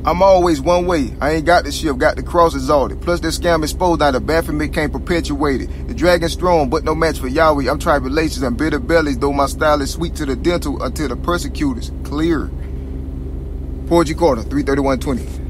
I'm always one way. I ain't got the ship, got the cross exalted. Plus that scam exposed, now the Baphomet can't perpetuate it. The dragon strong, but no match for Yahweh. I'm tribulations and bitter bellies, though my style is sweet to the dental until the persecutors clear. Poetry Corner, 331:20.